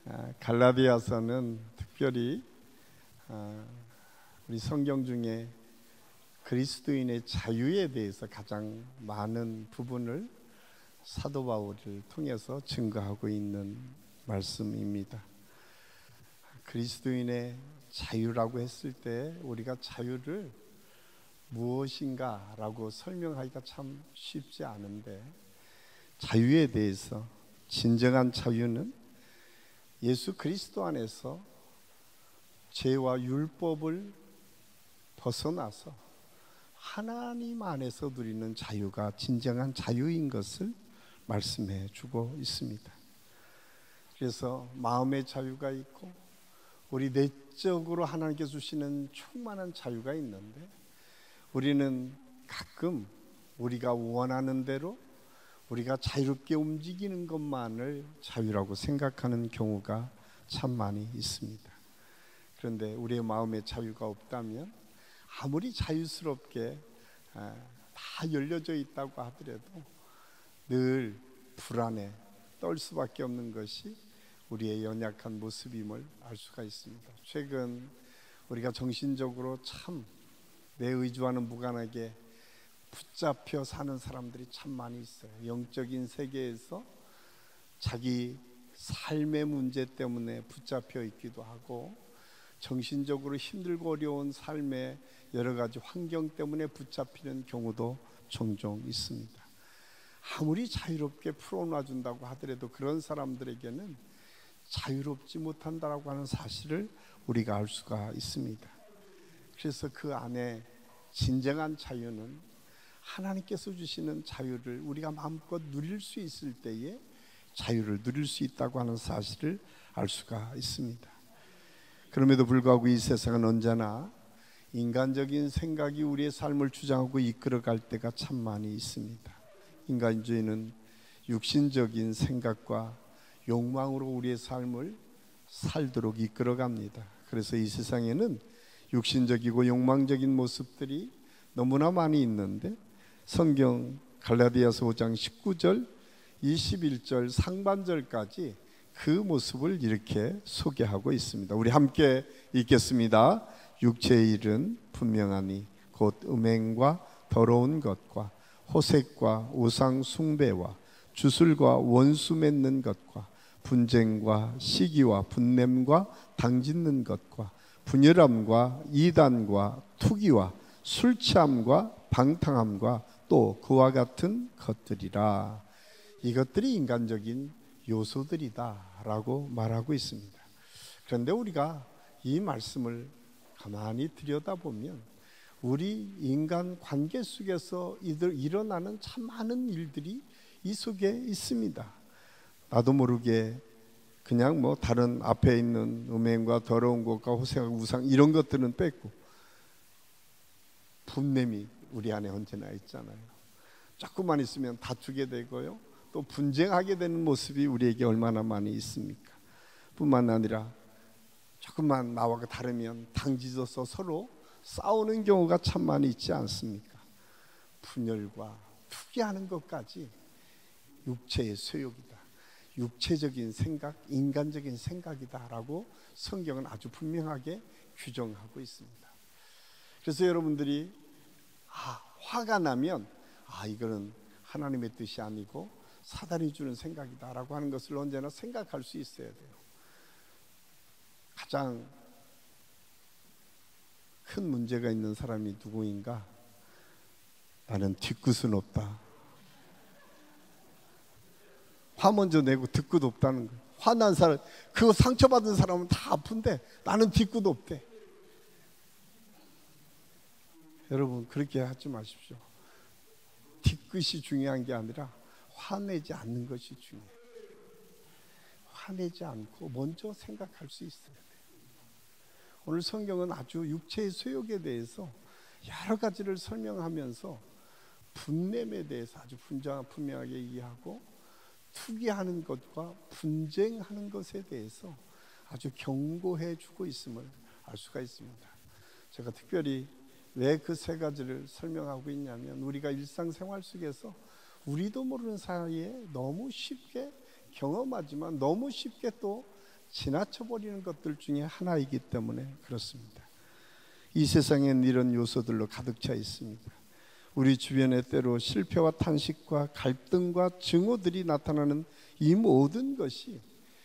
갈라디아서는 특별히 우리 성경 중에 그리스도인의 자유에 대해서 가장 많은 부분을 사도 바울을 통해서 증거하고 있는 말씀입니다. 그리스도인의 자유라고 했을 때 우리가 자유를 무엇인가 라고 설명하기가 참 쉽지 않은데, 자유에 대해서 진정한 자유는 예수 그리스도 안에서 죄와 율법을 벗어나서 하나님 안에서 누리는 자유가 진정한 자유인 것을 말씀해 주고 있습니다. 그래서 마음의 자유가 있고 우리 내적으로 하나님께 주시는 충만한 자유가 있는데, 우리는 가끔 우리가 원하는 대로 우리가 자유롭게 움직이는 것만을 자유라고 생각하는 경우가 참 많이 있습니다. 그런데 우리의 마음에 자유가 없다면 아무리 자유스럽게 다 열려져 있다고 하더라도 늘 불안에 떨 수밖에 없는 것이 우리의 연약한 모습임을 알 수가 있습니다. 최근 우리가 정신적으로 참 내 의지와는 무관하게 붙잡혀 사는 사람들이 참 많이 있어요. 영적인 세계에서 자기 삶의 문제 때문에 붙잡혀 있기도 하고, 정신적으로 힘들고 어려운 삶의 여러 가지 환경 때문에 붙잡히는 경우도 종종 있습니다. 아무리 자유롭게 풀어놔준다고 하더라도 그런 사람들에게는 자유롭지 못한다라고 하는 사실을 우리가 알 수가 있습니다. 그래서 그 안에 진정한 자유는 하나님께서 주시는 자유를 우리가 마음껏 누릴 수 있을 때에 자유를 누릴 수 있다고 하는 사실을 알 수가 있습니다. 그럼에도 불구하고 이 세상은 언제나 인간적인 생각이 우리의 삶을 주장하고 이끌어갈 때가 참 많이 있습니다. 인간주의는 육신적인 생각과 욕망으로 우리의 삶을 살도록 이끌어갑니다. 그래서 이 세상에는 육신적이고 욕망적인 모습들이 너무나 많이 있는데, 성경 갈라디아서 5장 19절 21절 상반절까지 그 모습을 이렇게 소개하고 있습니다. 우리 함께 읽겠습니다. 육체의 일은 분명하니 곧 음행과 더러운 것과 호색과 우상 숭배와 주술과 원수 맺는 것과 분쟁과 시기와 분냄과 당짓는 것과 분열함과 이단과 투기와 술 취함과 방탕함과 또 그와 같은 것들이라. 이것들이 인간적인 요소들이다 라고 말하고 있습니다. 그런데 우리가 이 말씀을 가만히 들여다보면 우리 인간 관계 속에서 일어나는 참 많은 일들이 이 속에 있습니다. 나도 모르게 그냥 다른 앞에 있는 음행과 더러운 것과 호색과 우상 이런 것들은 뺐고, 분냄이 우리 안에 언제나 있잖아요. 조금만 있으면 다투게 되고요, 또 분쟁하게 되는 모습이 우리에게 얼마나 많이 있습니까? 뿐만 아니라 조금만 나와 다르면 당짓어서 서로 싸우는 경우가 참 많이 있지 않습니까? 분열과 투기하는 것까지 육체의 소욕이다, 육체적인 생각, 인간적인 생각이다라고 성경은 아주 분명하게 규정하고 있습니다. 그래서 여러분들이 화가 나면 이거는 하나님의 뜻이 아니고 사단이 주는 생각이다라고 하는 것을 언제나 생각할 수 있어야 돼요. 가장 큰 문제가 있는 사람이 누구인가? 나는 뒤끝은 없다. 화 먼저 내고 뒤끝 없다는 거예요. 화난 사람, 그거 상처받은 사람은 다 아픈데 나는 뒤끝 없대. 여러분, 그렇게 하지 마십시오. 뒤끝이 중요한 게 아니라 화내지 않는 것이 중요해요. 화내지 않고 먼저 생각할 수 있어야 돼요. 오늘 성경은 아주 육체의 소욕에 대해서 여러 가지를 설명하면서 분냄에 대해서 아주 분명하게 얘기하고, 투기하는 것과 분쟁하는 것에 대해서 아주 경고해 주고 있음을 알 수가 있습니다. 제가 특별히 왜 그 세 가지를 설명하고 있냐면, 우리가 일상생활 속에서 우리도 모르는 사이에 너무 쉽게 경험하지만 너무 쉽게 또 지나쳐버리는 것들 중에 하나이기 때문에 그렇습니다. 이 세상엔 이런 요소들로 가득 차 있습니다. 우리 주변에 때로 실패와 탄식과 갈등과 증오들이 나타나는 이 모든 것이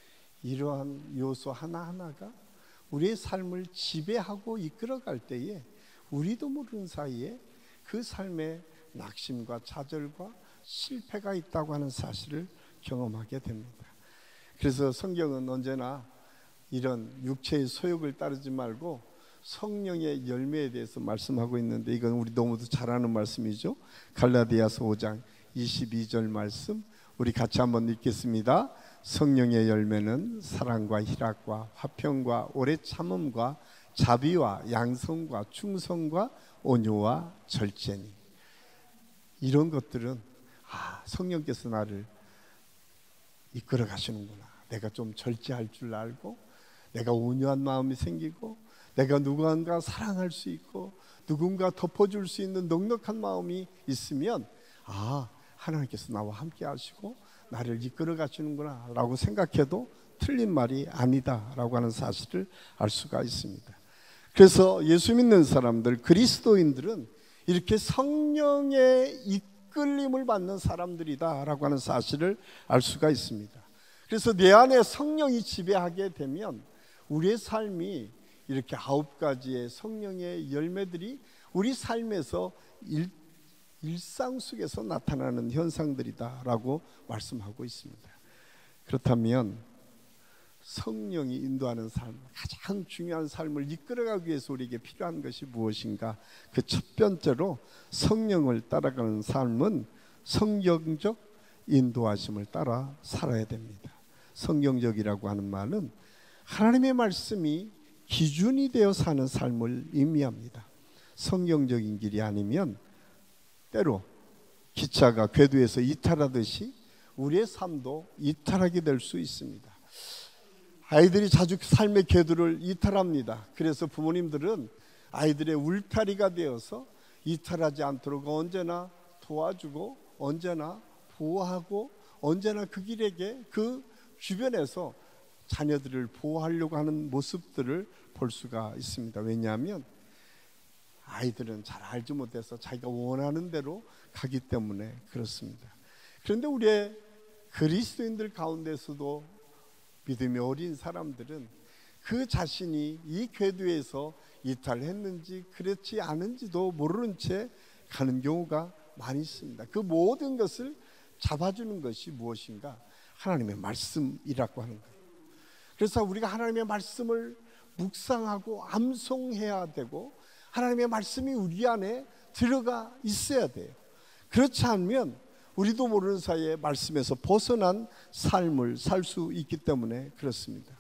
이러한 요소 하나하나가 우리의 삶을 지배하고 이끌어갈 때에 우리도 모르는 사이에 그 삶에 낙심과 좌절과 실패가 있다고 하는 사실을 경험하게 됩니다. 그래서 성경은 언제나 이런 육체의 소욕을 따르지 말고 성령의 열매에 대해서 말씀하고 있는데, 이건 우리 너무도 잘 아는 말씀이죠. 갈라디아서 5장 22절 말씀 우리 같이 한번 읽겠습니다. 성령의 열매는 사랑과 희락과 화평과 오래 참음과 자비와 양성과 충성과 온유와 절제니. 이런 것들은 성령께서 나를 이끌어 가시는구나. 내가 좀 절제할 줄 알고, 내가 온유한 마음이 생기고, 내가 누군가 사랑할 수 있고, 누군가 덮어줄 수 있는 넉넉한 마음이 있으면 하나님께서 나와 함께 하시고 나를 이끌어 가시는구나 라고 생각해도 틀린 말이 아니다 라고 하는 사실을 알 수가 있습니다. 그래서 예수 믿는 사람들, 그리스도인들은 이렇게 성령의 이끌림을 받는 사람들이다 라고 하는 사실을 알 수가 있습니다. 그래서 내 안에 성령이 지배하게 되면 우리의 삶이 이렇게 9가지의 성령의 열매들이 우리 삶에서 일상 속에서 나타나는 현상들이다 라고 말씀하고 있습니다. 그렇다면 성령이 인도하는 삶, 가장 중요한 삶을 이끌어가기 위해서 우리에게 필요한 것이 무엇인가? 그 첫 번째로 성령을 따라가는 삶은 성경적 인도하심을 따라 살아야 됩니다. 성경적이라고 하는 말은 하나님의 말씀이 기준이 되어 사는 삶을 의미합니다. 성경적인 길이 아니면 때로 기차가 궤도에서 이탈하듯이 우리의 삶도 이탈하게 될 수 있습니다. 아이들이 자주 삶의 궤도를 이탈합니다. 그래서 부모님들은 아이들의 울타리가 되어서 이탈하지 않도록 언제나 도와주고, 언제나 보호하고, 언제나 그 길에게, 그 주변에서 자녀들을 보호하려고 하는 모습들을 볼 수가 있습니다. 왜냐하면 아이들은 잘 알지 못해서 자기가 원하는 대로 가기 때문에 그렇습니다. 그런데 우리의 그리스도인들 가운데서도 믿음이 어린 사람들은 그 자신이 이 궤도에서 이탈했는지 그렇지 않은지도 모르는 채 가는 경우가 많이 있습니다. 그 모든 것을 잡아주는 것이 무엇인가? 하나님의 말씀이라고 하는 거예요. 그래서 우리가 하나님의 말씀을 묵상하고 암송해야 되고, 하나님의 말씀이 우리 안에 들어가 있어야 돼요. 그렇지 않으면 우리도 모르는 사이에 말씀에서 벗어난 삶을 살 수 있기 때문에 그렇습니다.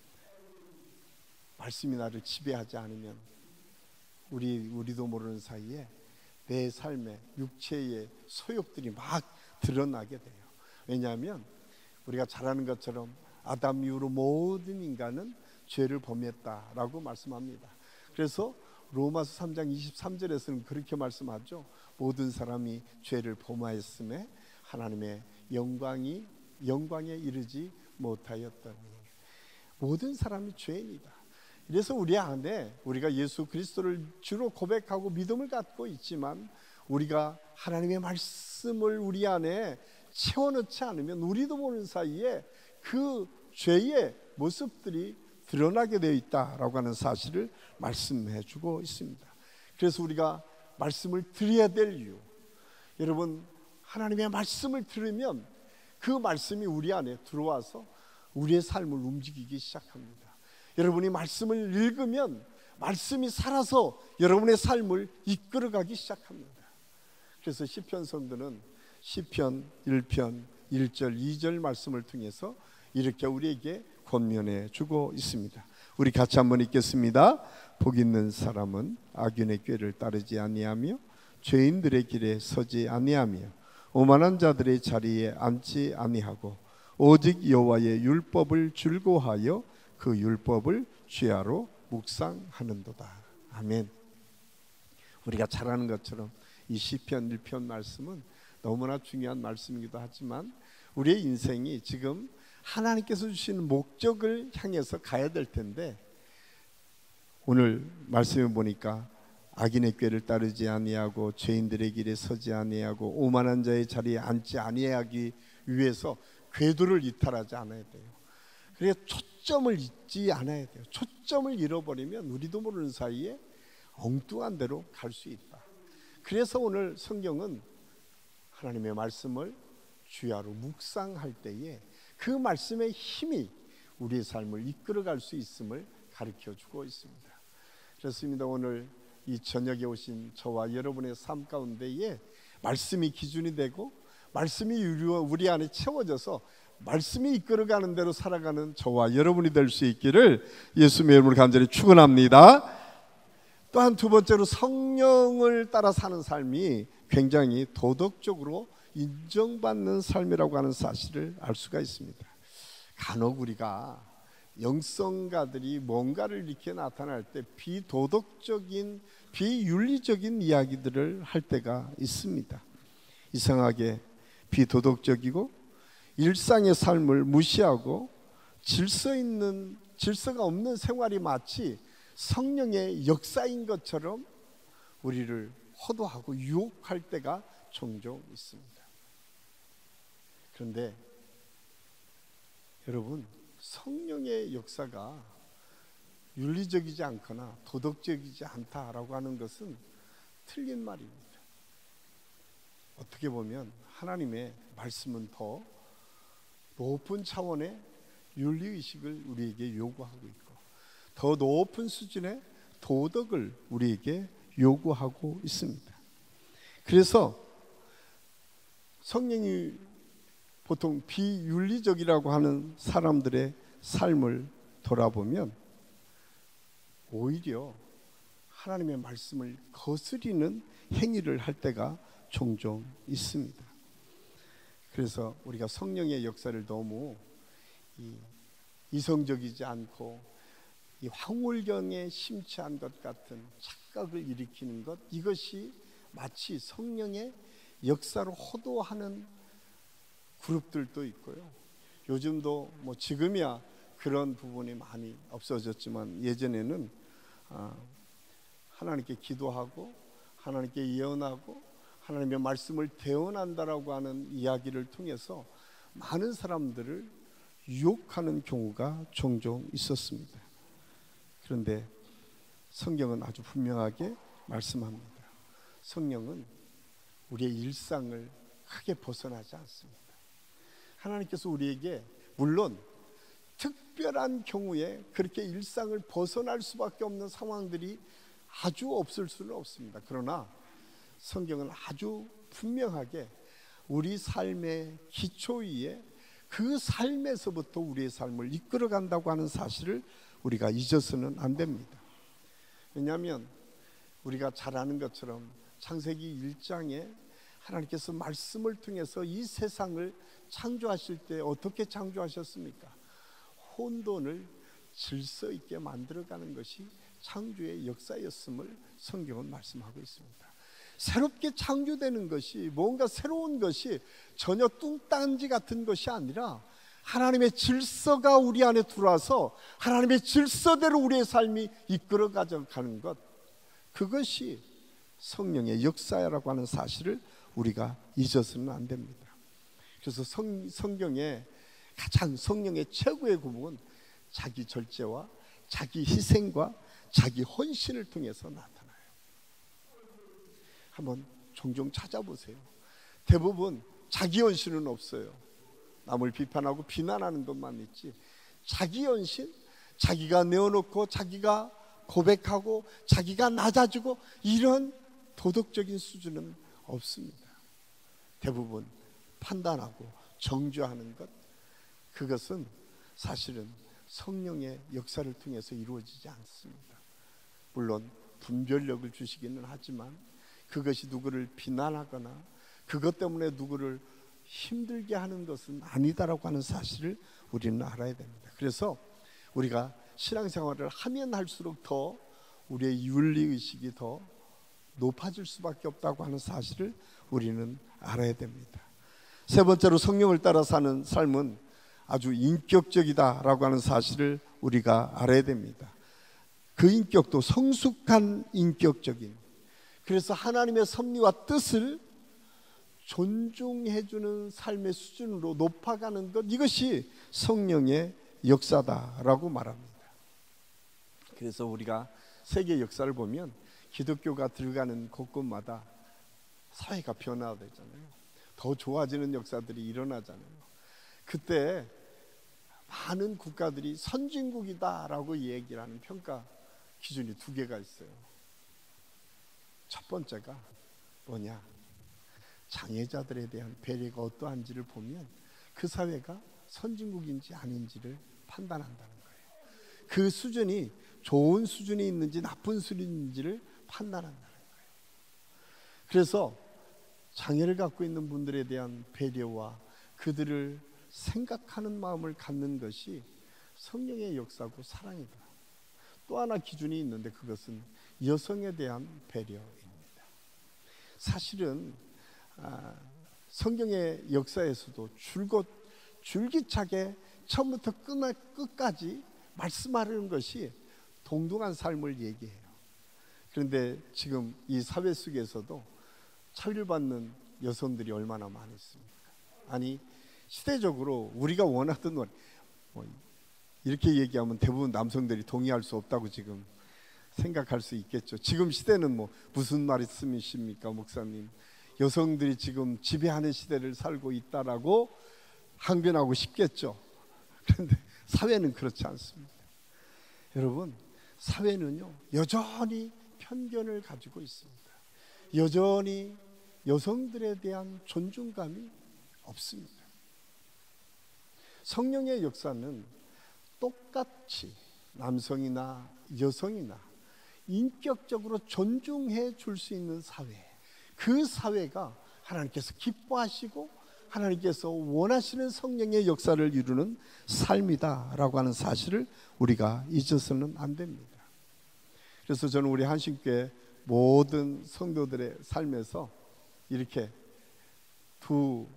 말씀이 나를 지배하지 않으면 우리도 모르는 사이에 내 삶의 육체의 소욕들이 막 드러나게 돼요. 왜냐하면 우리가 잘 아는 것처럼 아담 이후로 모든 인간은 죄를 범했다라고 말씀합니다. 그래서 로마서 3장 23절에서는 그렇게 말씀하죠. 모든 사람이 죄를 범하였음에 하나님의 영광에 이르지 못하였다는, 모든 사람이 죄인이다. 그래서 우리 안에 우리가 예수 그리스도를 주로 고백하고 믿음을 갖고 있지만 우리가 하나님의 말씀을 우리 안에 채워넣지 않으면 우리도 모르는 사이에 그 죄의 모습들이 드러나게 되어 있다라고 하는 사실을 말씀해 주고 있습니다. 그래서 우리가 말씀을 드려야 될 이유, 여러분, 하나님의 말씀을 들으면 그 말씀이 우리 안에 들어와서 우리의 삶을 움직이기 시작합니다. 여러분이 말씀을 읽으면 말씀이 살아서 여러분의 삶을 이끌어가기 시작합니다. 그래서 시편 성도는 시편 1편 1절 2절 말씀을 통해서 이렇게 우리에게 권면해 주고 있습니다. 우리 같이 한번 읽겠습니다. 복 있는 사람은 악인의 꾀를 따르지 아니하며 죄인들의 길에 서지 아니하며 오만한 자들의 자리에 앉지 아니하고 오직 여호와의 율법을 즐거워하여 그 율법을 주야로 묵상하는도다. 아멘. 우리가 잘 아는 것처럼 이 시편 1편 말씀은 너무나 중요한 말씀이기도 하지만 우리의 인생이 지금 하나님께서 주시는 목적을 향해서 가야 될 텐데, 오늘 말씀을 보니까 악인의 꾀를 따르지 아니하고 죄인들의 길에 서지 아니하고 오만한 자의 자리에 앉지 아니하기 위해서 궤도를 이탈하지 않아야 돼요. 그래서 초점을 잊지 않아야 돼요. 초점을 잃어버리면 우리도 모르는 사이에 엉뚱한 데로 갈 수 있다. 그래서 오늘 성경은 하나님의 말씀을 주야로 묵상할 때에 그 말씀의 힘이 우리의 삶을 이끌어갈 수 있음을 가르쳐주고 있습니다. 그렇습니다. 오늘 이 저녁에 오신 저와 여러분의 삶 가운데에 말씀이 기준이 되고 말씀이 우리 안에 채워져서 말씀이 이끌어가는 대로 살아가는 저와 여러분이 될 수 있기를 예수님의 이름으로 간절히 축원합니다. 또한 두 번째로 성령을 따라 사는 삶이 굉장히 도덕적으로 인정받는 삶이라고 하는 사실을 알 수가 있습니다. 간혹 우리가 영성가들이 뭔가를 이렇게 나타날 때 비도덕적인 비윤리적인 이야기들을 할 때가 있습니다. 이상하게 비도덕적이고 일상의 삶을 무시하고 질서가 없는 생활이 마치 성령의 역사인 것처럼 우리를 호도하고 유혹할 때가 종종 있습니다. 그런데 여러분, 성령의 역사가 윤리적이지 않거나 도덕적이지 않다라고 하는 것은 틀린 말입니다. 어떻게 보면 하나님의 말씀은 더 높은 차원의 윤리의식을 우리에게 요구하고 있고 더 높은 수준의 도덕을 우리에게 요구하고 있습니다. 그래서 성령이 보통 비윤리적이라고 하는 사람들의 삶을 돌아보면 오히려 하나님의 말씀을 거스리는 행위를 할 때가 종종 있습니다. 그래서 우리가 성령의 역사를 너무 이성적이지 않고 이 황홀경에 심취한 것 같은 착각을 일으키는 것, 이것이 마치 성령의 역사로 호도하는 그룹들도 있고요. 요즘도 뭐 지금이야 그런 부분이 많이 없어졌지만 예전에는 하나님께 기도하고 하나님께 예언하고 하나님의 말씀을 대언한다라고 하는 이야기를 통해서 많은 사람들을 유혹하는 경우가 종종 있었습니다. 그런데 성경은 아주 분명하게 말씀합니다. 성령은 우리의 일상을 크게 벗어나지 않습니다. 하나님께서 우리에게 물론 특별한 경우에 그렇게 일상을 벗어날 수밖에 없는 상황들이 아주 없을 수는 없습니다. 그러나 성경은 아주 분명하게 우리 삶의 기초 위에 그 삶에서부터 우리의 삶을 이끌어간다고 하는 사실을 우리가 잊어서는 안 됩니다. 왜냐하면 우리가 잘 아는 것처럼 창세기 1장에 하나님께서 말씀을 통해서 이 세상을 창조하실 때 어떻게 창조하셨습니까? 혼돈을 질서 있게 만들어가는 것이 창조의 역사였음을 성경은 말씀하고 있습니다. 새롭게 창조되는 것이 뭔가 새로운 것이 전혀 뚱딴지 같은 것이 아니라 하나님의 질서가 우리 안에 들어와서 하나님의 질서대로 우리의 삶이 이끌어 가져가는 것, 그것이 성령의 역사라고 하는 사실을 우리가 잊어서는 안 됩니다. 그래서 성경의 가장 성령의 최고의 구목은 자기 절제와 자기 희생과 자기 헌신을 통해서 나타나요. 한번 종종 찾아보세요. 대부분 자기 헌신은 없어요. 남을 비판하고 비난하는 것만 있지 자기 헌신, 자기가 내어놓고 자기가 고백하고 자기가 낮아지고 이런 도덕적인 수준은 없습니다. 대부분 판단하고 정죄하는 것, 그것은 사실은 성령의 역사를 통해서 이루어지지 않습니다. 물론 분별력을 주시기는 하지만 그것이 누구를 비난하거나 그것 때문에 누구를 힘들게 하는 것은 아니다라고 하는 사실을 우리는 알아야 됩니다. 그래서 우리가 신앙생활을 하면 할수록 더 우리의 윤리의식이 더 높아질 수밖에 없다고 하는 사실을 우리는 알아야 됩니다. 세 번째로 성령을 따라 사는 삶은 아주 인격적이다라고 하는 사실을 우리가 알아야 됩니다. 그 인격도 성숙한 인격적인, 그래서 하나님의 섭리와 뜻을 존중해주는 삶의 수준으로 높아가는 것, 이것이 성령의 역사다라고 말합니다. 그래서 우리가 세계 역사를 보면 기독교가 들어가는 곳곳마다 사회가 변화되잖아요. 더 좋아지는 역사들이 일어나잖아요. 그때 많은 국가들이 선진국이다라고 얘기를 하는 평가 기준이 두 개가 있어요. 첫 번째가 뭐냐? 장애자들에 대한 배려가 어떠한지를 보면 그 사회가 선진국인지 아닌지를 판단한다는 거예요. 그 수준이 좋은 수준이 있는지 나쁜 수준인지를 판단한다는 거예요. 그래서 장애를 갖고 있는 분들에 대한 배려와 그들을 생각하는 마음을 갖는 것이 성령의 역사고 사랑이다. 또 하나 기준이 있는데 그것은 여성에 대한 배려입니다. 사실은 성경의 역사에서도 줄기차게 처음부터 끝까지 말씀하려는 것이 동등한 삶을 얘기해요. 그런데 지금 이 사회 속에서도 차별받는 여성들이 얼마나 많이 있습니까? 아니, 시대적으로 우리가 원하던 이렇게 얘기하면 대부분 남성들이 동의할 수 없다고 지금 생각할 수 있겠죠. 지금 시대는 무슨 말씀이십니까, 목사님? 여성들이 지금 지배하는 시대를 살고 있다라고 항변하고 싶겠죠. 그런데 사회는 그렇지 않습니다. 여러분, 사회는요 여전히 편견을 가지고 있습니다. 여전히 여성들에 대한 존중감이 없습니다. 성령의 역사는 똑같이 남성이나 여성이나 인격적으로 존중해 줄 수 있는 사회, 그 사회가 하나님께서 기뻐하시고 하나님께서 원하시는 성령의 역사를 이루는 삶이다라고 하는 사실을 우리가 잊어서는 안 됩니다. 그래서 저는 우리 한신교회 모든 성도들의 삶에서 이렇게 두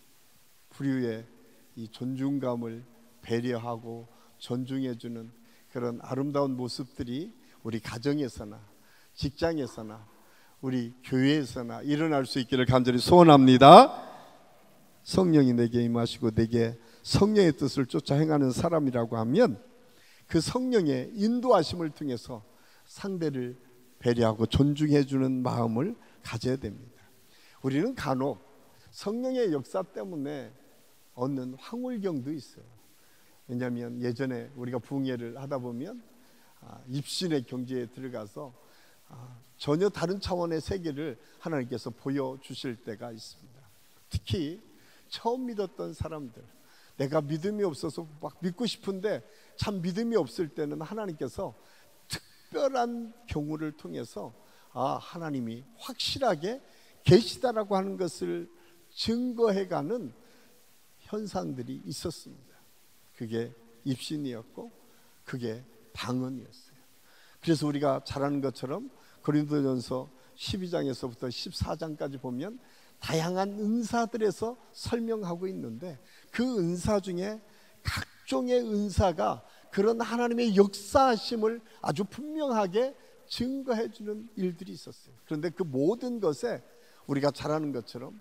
부류의 이 존중감을 배려하고 존중해주는 그런 아름다운 모습들이 우리 가정에서나 직장에서나 우리 교회에서나 일어날 수 있기를 간절히 소원합니다. 성령이 내게 임하시고 내게 성령의 뜻을 쫓아 행하는 사람이라고 하면 그 성령의 인도하심을 통해서 상대를 배려하고 존중해주는 마음을 가져야 됩니다. 우리는 간혹 성령의 역사 때문에 얻는 황홀경도 있어요. 왜냐하면 예전에 우리가 부흥회를 하다 보면 입신의 경지에 들어가서 전혀 다른 차원의 세계를 하나님께서 보여주실 때가 있습니다. 특히 처음 믿었던 사람들, 내가 믿음이 없어서 막 믿고 싶은데 참 믿음이 없을 때는 하나님께서 특별한 경우를 통해서 하나님이 확실하게 계시다라고 하는 것을 증거해가는 현상들이 있었습니다. 그게 입신이었고 그게 방언이었어요. 그래서 우리가 잘 아는 것처럼 고린도전서 12장에서부터 14장까지 보면 다양한 은사들에서 설명하고 있는데 그 은사 중에 각종의 은사가 그런 하나님의 역사하심을 아주 분명하게 증거해 주는 일들이 있었어요. 그런데 그 모든 것에 우리가 잘 아는 것처럼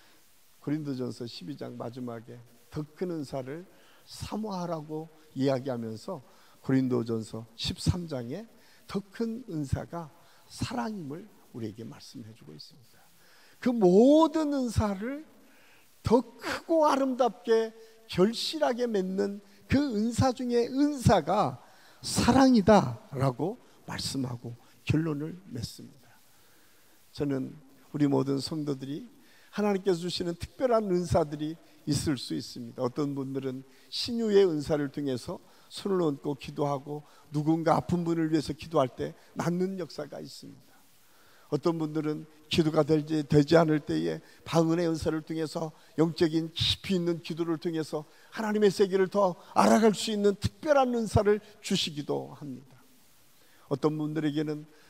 고린도전서 12장 마지막에 더 큰 은사를 사모하라고 이야기하면서 고린도전서 13장에 더 큰 은사가 사랑임을 우리에게 말씀해 주고 있습니다. 그 모든 은사를 더 크고 아름답게 결실하게 맺는 그 은사 중에 은사가 사랑이다라고 말씀하고 결론을 맺습니다. 저는 우리 모든 성도들이 하나님께서 주시는 특별한 은사들이 있을 수 있습니다. 어떤 분들은 신유의 은사를 통해서 손을 얹고 기도하고 누군가 아픈 분을 위해서 기도할 때 낫는 역사가 있습니다. 어떤 분들은 기도가 되지 않을 때에 방언의 은사를 통해서 영적인 깊이 있는 기도를 통해서 하나님의 세계를 더 알아갈 수 있는 특별한 은사를 주시기도 합니다. 어떤 분들에게는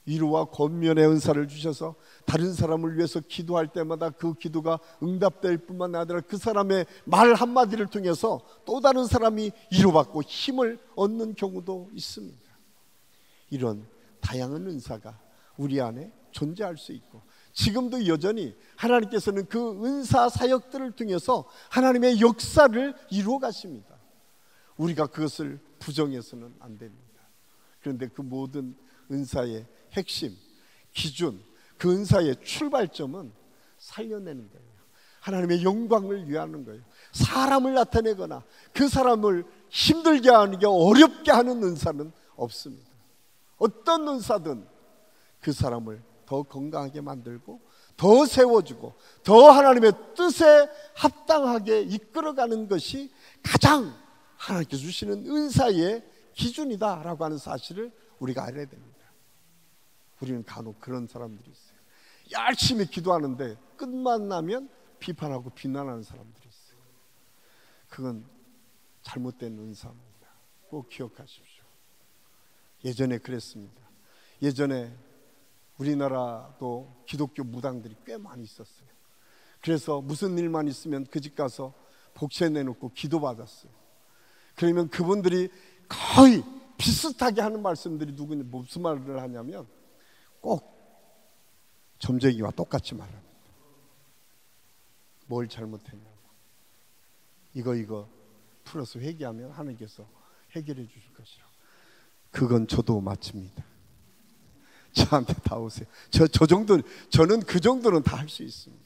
위로와 권면의 은사를 주셔서 다른 사람을 위해서 기도할 때마다 그 기도가 응답될 뿐만 아니라 그 사람의 말 한마디를 통해서 또 다른 사람이 위로받고 힘을 얻는 경우도 있습니다. 이런 다양한 은사가 우리 안에 존재할 수 있고, 지금도 여전히 하나님께서는 그 은사 사역들을 통해서 하나님의 역사를 이루어 가십니다. 우리가 그것을 부정해서는 안 됩니다. 그런데 그 모든 은사의 핵심, 기준, 그 은사의 출발점은 살려내는 거예요. 하나님의 영광을 위하는 거예요. 사람을 나타내거나 그 사람을 힘들게 하는 게 어렵게 하는 은사는 없습니다. 어떤 은사든 그 사람을 더 건강하게 만들고 더 세워주고 더 하나님의 뜻에 합당하게 이끌어가는 것이 가장 하나님께서 주시는 은사의 기준이다라고 하는 사실을 우리가 알아야 됩니다. 우리는 간혹 그런 사람들이 있어요. 열심히 기도하는데 끝만 나면 비판하고 비난하는 사람들이 있어요. 그건 잘못된 은사입니다. 꼭 기억하십시오. 예전에 그랬습니다. 예전에 우리나라도 기독교 무당들이 꽤 많이 있었어요. 그래서 무슨 일만 있으면 그 집 가서 복채 내놓고 기도받았어요. 그러면 그분들이 거의 비슷하게 하는 말씀들이 누구냐, 무슨 말을 하냐면 꼭 점쟁이와 똑같이 말합니다. 뭘 잘못했냐고. 이거 풀어서 회개하면 하나님께서 해결해 주실 것이라고. 그건 저도 마칩니다. 저한테 다 오세요. 저는 그 정도는 다 할 수 있습니다.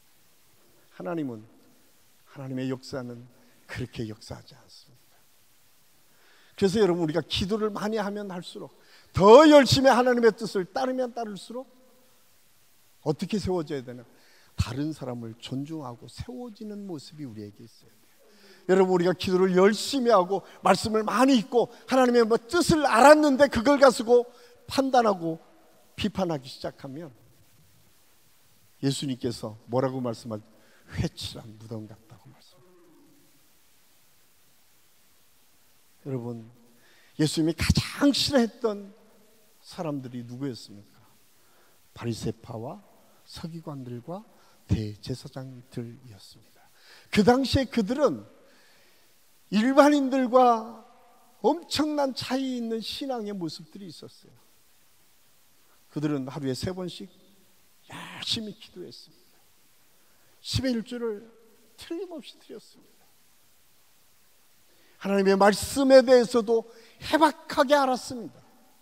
하나님의 역사는 그렇게 역사하지 않습니다. 그래서 여러분, 우리가 기도를 많이 하면 할수록, 더 열심히 하나님의 뜻을 따르면 따를수록 어떻게 세워져야 되나? 다른 사람을 존중하고 세워지는 모습이 우리에게 있어야 돼요. 여러분, 우리가 기도를 열심히 하고 말씀을 많이 읽고 하나님의 뜻을 알았는데 그걸 가지고 판단하고 비판하기 시작하면 예수님께서 뭐라고 말씀하죠? 회칠한 무덤 같다고 말씀합니다. 여러분, 예수님이 가장 싫어했던 사람들이 누구였습니까? 바리새파와 서기관들과 대제사장들이었습니다. 그 당시에 그들은 일반인들과 엄청난 차이 있는 신앙의 모습들이 있었어요. 그들은 하루에 3번씩 열심히 기도했습니다. 10의 1조를 틀림없이 드렸습니다. 하나님의 말씀에 대해서도 해박하게 알았습니다.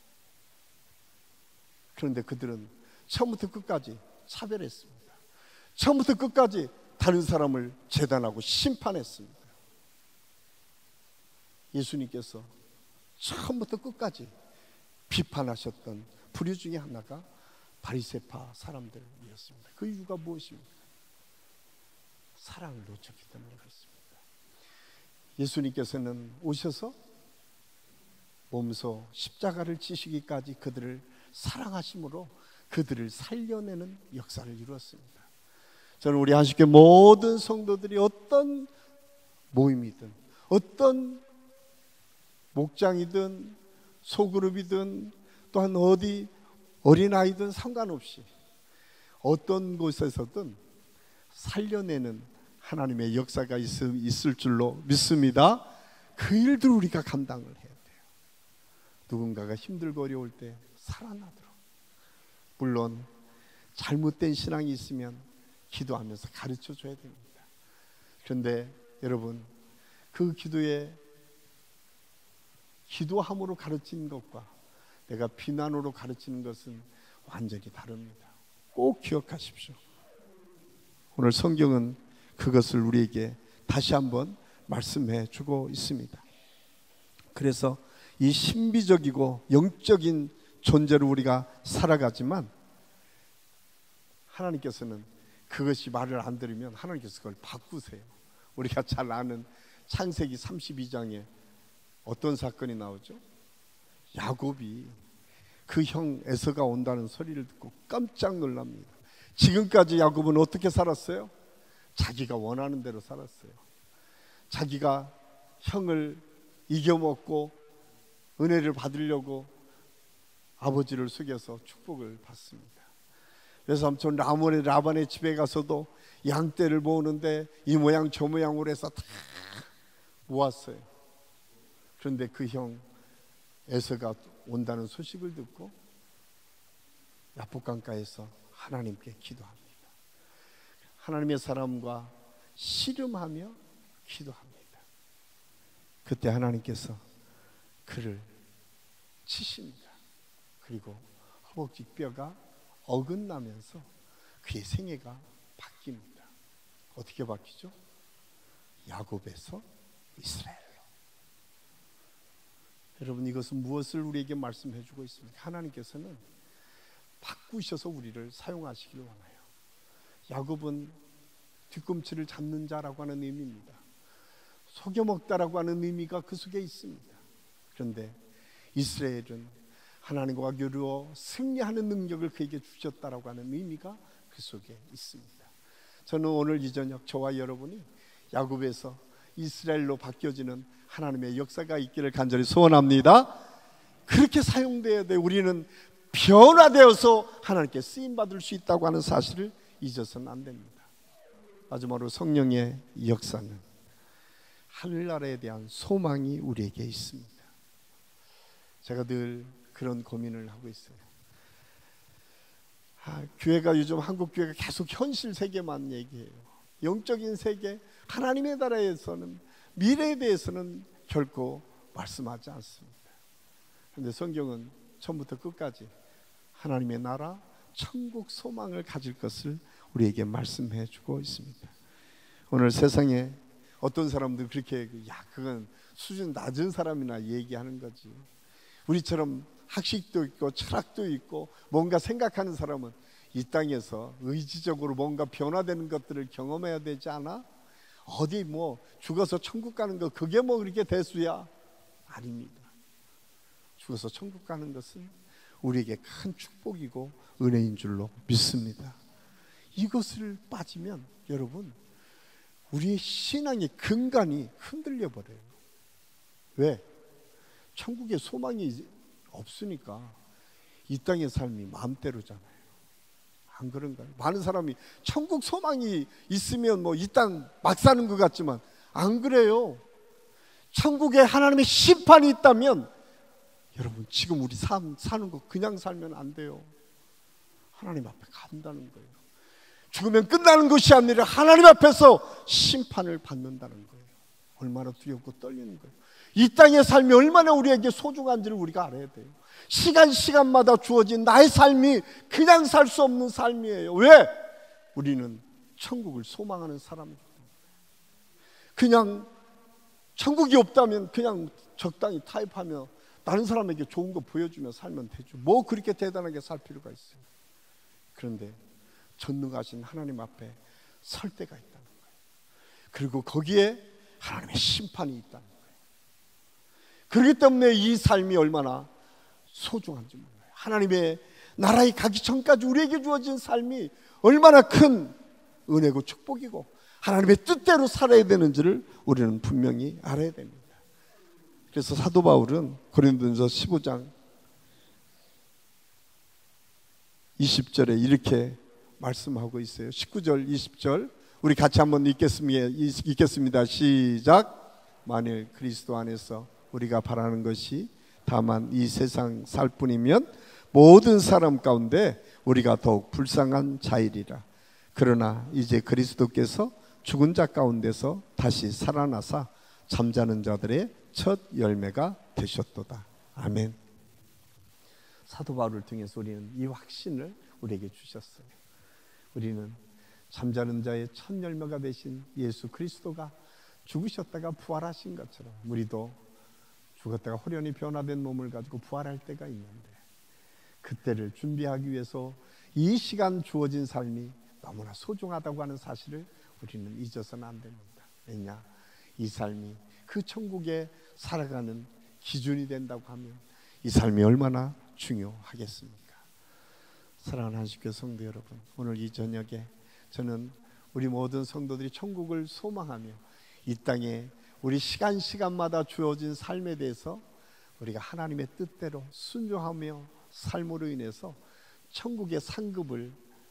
그런데 그들은 처음부터 끝까지 차별했습니다. 처음부터 끝까지 다른 사람을 재단하고 심판했습니다. 예수님께서 처음부터 끝까지 비판하셨던 부류 중에 하나가 바리새파 사람들이었습니다. 그 이유가 무엇입니까? 사랑을 놓쳤기 때문에 그렇습니다. 예수님께서는 오셔서 몸소 십자가를 지시기까지 그들을 사랑하심으로 그들을 살려내는 역사를 이루었습니다. 저는 우리 한식교회 모든 성도들이 어떤 모임이든 어떤 목장이든 소그룹이든 또한 어디 어린아이든 상관없이 어떤 곳에서든 살려내는 하나님의 역사가 있을 줄로 믿습니다. 그 일들 우리가 감당을 해야 돼요. 누군가가 힘들고 어려울 때 살아나도록. 물론 잘못된 신앙이 있으면 기도하면서 가르쳐 줘야 됩니다. 그런데 여러분, 그 기도함으로 가르치는 것과 내가 비난으로 가르치는 것은 완전히 다릅니다. 꼭 기억하십시오. 오늘 성경은 그것을 우리에게 다시 한번 말씀해 주고 있습니다. 그래서 이 신비적이고 영적인 존재로 우리가 살아가지만 하나님께서는 그것이 말을 안 들으면 하나님께서 그걸 바꾸세요. 우리가 잘 아는 창세기 32장에 어떤 사건이 나오죠? 야곱이 그 형 에서가 온다는 소리를 듣고 깜짝 놀랍니다. 지금까지 야곱은 어떻게 살았어요? 자기가 원하는 대로 살았어요. 자기가 형을 이겨먹고 은혜를 받으려고 아버지를 속여서 축복을 받습니다. 그래서 삼촌 라반의 집에 가서도 양떼를 모으는데 이 모양 저 모양으로 해서 다 모았어요. 그런데 그 형 에서가 온다는 소식을 듣고 야복강가에서 하나님께 기도합니다. 하나님의 사람과 씨름하며 기도합니다. 그때 하나님께서 그를 치십니다. 그리고 허벅지 뼈가 어긋나면서 그의 생애가 바뀝니다. 어떻게 바뀌죠? 야곱에서 이스라엘로. 여러분, 이것은 무엇을 우리에게 말씀해 주고 있습니까? 하나님께서는 바꾸셔서 우리를 사용하시길 원해요. 야곱은 뒤꿈치를 잡는 자라고 하는 의미입니다. 속여먹다라고 하는 의미가 그 속에 있습니다. 그런데 이스라엘은 하나님과 이루어 승리하는 능력을 그에게 주셨다라고 하는 의미가 그 속에 있습니다. 저는 오늘 이 저녁 저와 여러분이 야곱에서 이스라엘로 바뀌어지는 하나님의 역사가 있기를 간절히 소원합니다. 그렇게 사용되어야 돼. 우리는 변화되어서 하나님께 쓰임받을 수 있다고 하는 사실을 잊어서는 안 됩니다. 마지막으로 성령의 역사는 하늘나라에 대한 소망이 우리에게 있습니다. 제가 늘 그런 고민을 하고 있어요. 교회가 요즘 한국 교회가 계속 현실 세계만 얘기해요. 영적인 세계, 하나님의 나라에서는 미래에 대해서는 결코 말씀하지 않습니다. 그런데 성경은 처음부터 끝까지 하나님의 나라, 천국 소망을 가질 것을 우리에게 말씀해 주고 있습니다. 오늘 세상에 어떤 사람들 그렇게 그건 수준 낮은 사람이나 얘기하는 거지. 우리처럼 학식도 있고 철학도 있고 뭔가 생각하는 사람은 이 땅에서 의지적으로 뭔가 변화되는 것들을 경험해야 되지 않아? 어디 뭐 죽어서 천국 가는 거 그게 뭐 그렇게 대수야? 아닙니다. 죽어서 천국 가는 것은 우리에게 큰 축복이고 은혜인 줄로 믿습니다. 이것을 빠지면 여러분 우리의 신앙의 근간이 흔들려 버려요. 왜? 천국의 소망이 없으니까 이 땅의 삶이 마음대로잖아요. 안 그런가요? 많은 사람이 천국 소망이 있으면 뭐 이 땅 막 사는 것 같지만 안 그래요. 천국에 하나님의 심판이 있다면 여러분 지금 우리 삶 사는 거 그냥 살면 안 돼요. 하나님 앞에 간다는 거예요. 죽으면 끝나는 것이 아니라 하나님 앞에서 심판을 받는다는 거예요. 얼마나 두렵고 떨리는 거예요. 이 땅의 삶이 얼마나 우리에게 소중한지를 우리가 알아야 돼요. 시간마다 주어진 나의 삶이 그냥 살 수 없는 삶이에요. 왜? 우리는 천국을 소망하는 사람이기 때문에. 그냥 천국이 없다면 그냥 적당히 타협하며 다른 사람에게 좋은 거 보여주며 살면 되죠. 뭐 그렇게 대단하게 살 필요가 있어요. 그런데 전능하신 하나님 앞에 설 때가 있다는 거예요. 그리고 거기에 하나님의 심판이 있다는 거예요. 그렇기 때문에 이 삶이 얼마나 소중한지 몰라요. 하나님의 나라에 가기 전까지 우리에게 주어진 삶이 얼마나 큰 은혜고 축복이고 하나님의 뜻대로 살아야 되는지를 우리는 분명히 알아야 됩니다. 그래서 사도 바울은 고린도전서 15장 20절에 이렇게 말씀하고 있어요. 19절 20절 우리 같이 한번 읽겠습니다. 시작. 만일 그리스도 안에서 우리가 바라는 것이 다만 이 세상 살 뿐이면 모든 사람 가운데 우리가 더욱 불쌍한 자이리라. 그러나 이제 그리스도께서 죽은 자 가운데서 다시 살아나사 잠자는 자들의 첫 열매가 되셨도다. 아멘. 사도 바울을 통해서 우리는 이 확신을 우리에게 주셨어요. 우리는 잠자는 자의 첫 열매가 되신 예수 그리스도가 죽으셨다가 부활하신 것처럼 우리도 죽었다가 호련히 변화된 몸을 가지고 부활할 때가 있는데 그때를 준비하기 위해서 이 시간 주어진 삶이 너무나 소중하다고 하는 사실을 우리는 잊어서는 안 됩니다. 왜냐? 이 삶이 그 천국에 살아가는 기준이 된다고 하면 이 삶이 얼마나 중요하겠습니까? 사랑하는 한식교 성도 여러분, 오늘 이 저녁에 저는 우리 모든 성도들이 천국을 소망하며 이 땅에 우리 시간마다 주어진 삶에 대해서 우리가 하나님의 뜻대로 순종하며 삶으로 인해서 천국의 상급을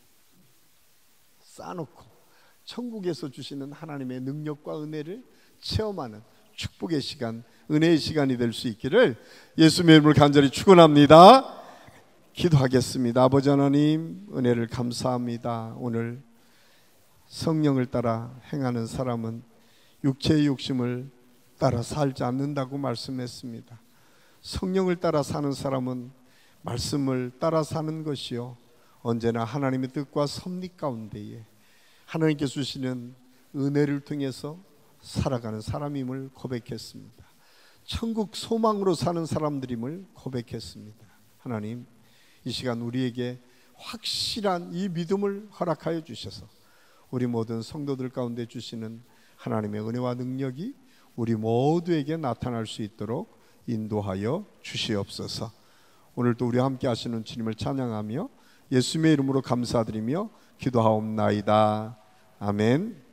쌓아놓고 천국에서 주시는 하나님의 능력과 은혜를 체험하는 축복의 시간, 은혜의 시간이 될 수 있기를 예수님의 이름으로 간절히 축원합니다. 기도하겠습니다. 아버지 하나님, 은혜를 감사합니다. 오늘 성령을 따라 행하는 사람은 육체의 욕심을 따라 살지 않는다고 말씀했습니다. 성령을 따라 사는 사람은 말씀을 따라 사는 것이요, 언제나 하나님의 뜻과 섭리 가운데에 하나님께 주시는 은혜를 통해서 살아가는 사람임을 고백했습니다. 천국 소망으로 사는 사람들임을 고백했습니다. 하나님, 이 시간 우리에게 확실한 이 믿음을 허락하여 주셔서 우리 모든 성도들 가운데 주시는 하나님의 은혜와 능력이 우리 모두에게 나타날 수 있도록 인도하여 주시옵소서. 오늘도 우리와 함께 하시는 주님을 찬양하며 예수님의 이름으로 감사드리며 기도하옵나이다. 아멘.